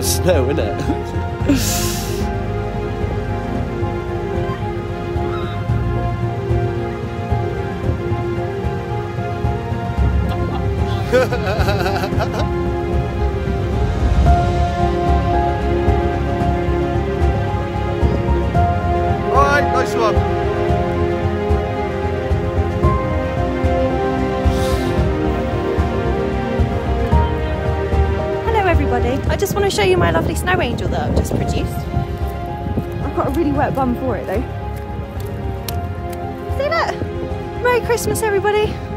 proper snow, isn't it? Alright, nice one. Hello everybody, I just want to show you my lovely snow angel that I've just produced. I've got a really wet bum for it though. See that? Merry Christmas everybody.